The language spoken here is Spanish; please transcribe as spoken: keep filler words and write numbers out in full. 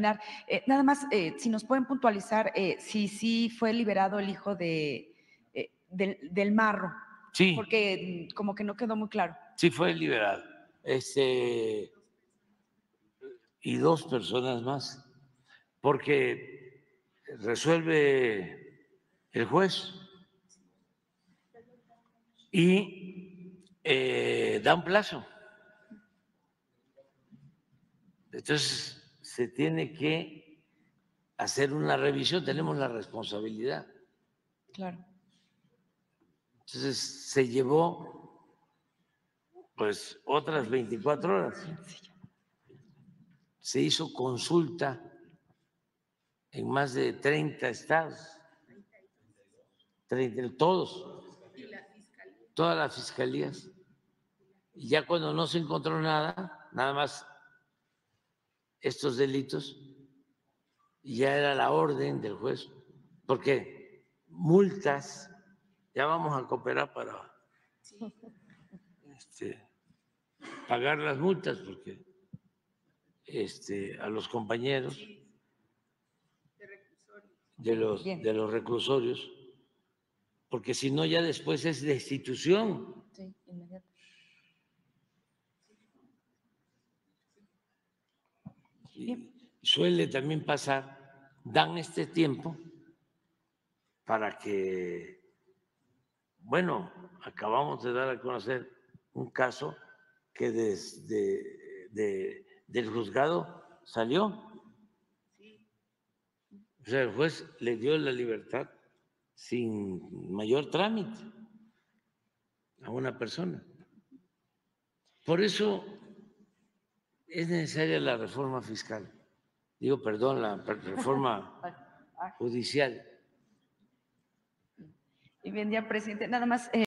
terminar, eh, nada más, eh, si nos pueden puntualizar eh, si sí fue liberado el hijo de, eh, del, del Marro. Sí. Porque como que no quedó muy claro. Sí fue liberado. Este, y dos personas más, porque resuelve el juez y eh, da un plazo. Entonces, se tiene que hacer una revisión, tenemos la responsabilidad. Claro. Entonces, se llevó pues otras veinticuatro horas. Se hizo consulta en más de treinta estados, treinta, todos, todas las fiscalías. Y ya cuando no se encontró nada, nada más estos delitos, ya era la orden del juez, porque multas, ya vamos a cooperar para este, pagar las multas, porque este, a los compañeros de los, de los reclusorios, porque si no ya después es destitución. Sí, inmediato. Y suele también pasar, dan este tiempo para que, bueno, acabamos de dar a conocer un caso que desde de, del juzgado salió. O sea, el juez le dio la libertad sin mayor trámite a una persona. Por eso es necesaria la reforma fiscal. Digo, perdón, la reforma judicial. Y bien, ya, presidente, nada más. Eh,